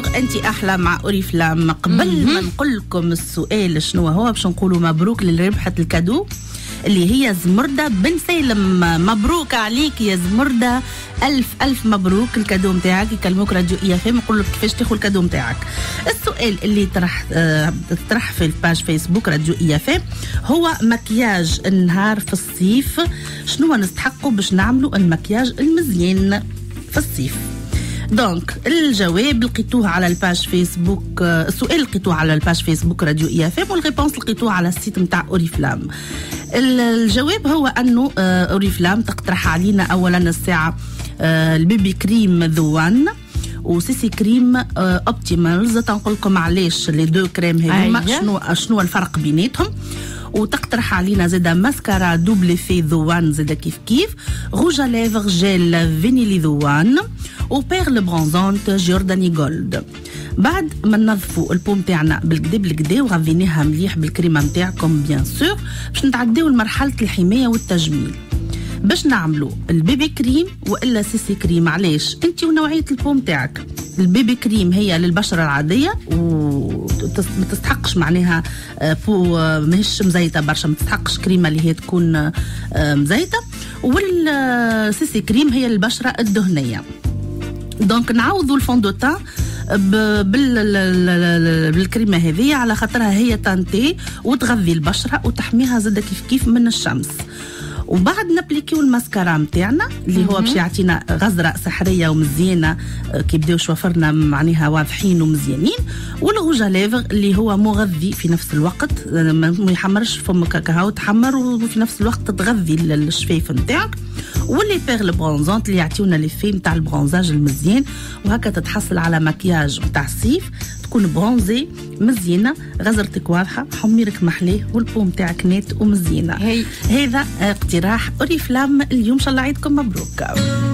الوغ انت احلى مع اوريفلام. قبل ما نقول لكم السؤال شنو هو باش نقولوا مبروك لربحة الكادو اللي هي زمردة بن سالم. مبروك عليك يا زمردة، ألف مبروك. الكادو متاعك يكلموك راديو IFM يقول لك كيفاش تاخذ الكادو متاعك. السؤال اللي طرح في الباج فيسبوك راديو IFM هو مكياج النهار في الصيف، شنو نستحقوا باش نعملوا المكياج المزيان في الصيف. دونك الجواب لقيتوه على الباج فيسبوك، السؤال لقيتوه على الباج فيسبوك راديو IFM والريبونس لقيتوه على السيت نتاع اوريفلام. الجواب هو انه اوريفلام تقترح علينا اولا الساعه البيبي كريم ذوان وسيسي كريم اوبتيمالز. تنقول لكم علاش لي دو كريم هذوما، شنو الفرق بيناتهم. وتقترح علينا زاده ماسكارا دوبل في ذوان زاده كيف روج ليفر جيل فينيلي ذوان وبيرل برونزونت جورداني جولد. بعد ما ننظفوا البوم تاعنا بالكدا وغذيناها مليح بالكريمه نتاعكم بيان سور باش نتعداو لمرحله الحمايه والتجميل. باش نعملوا البيبي كريم والا سيسي كريم. علاش؟ انت ونوعيه البوم تاعك. البيبي كريم هي للبشره العاديه وما تستحقش معناها بو ماهيش مزيته برشا، ما تستحقش كريمه اللي هي تكون مزيته. والسيسي كريم هي للبشره الدهنيه. دونك نعوضوا الفوندوتان بالكريمه هذه على خاطرها هي تانتي وتغذي البشره وتحميها زاده كيف من الشمس. وبعد نابليكيو الماسكارا نتاعنا اللي هو باش يعطينا غزره سحريه ومزيانه كي بداو شوفرنا معناها واضحين ومزيانين. والغوجا ليفر اللي هو مغذي في نفس الوقت، ما يحمرش فمك كاكاو تحمر وفي نفس الوقت تغذي الشفايف نتاعك. واللي بيرل برونزونت اللي يعطيونا لي في نتاع البرونزاج المزيان، وهكا تتحصل على مكياج نتاع الصيف تكون برونزي مزيانه، غزرتك واضحه، حميرك محليه والبوم تاعك نات ومزيانه. هذا اقتراح اوريفلام اليوم. ان شاء الله عيدكم مبروك.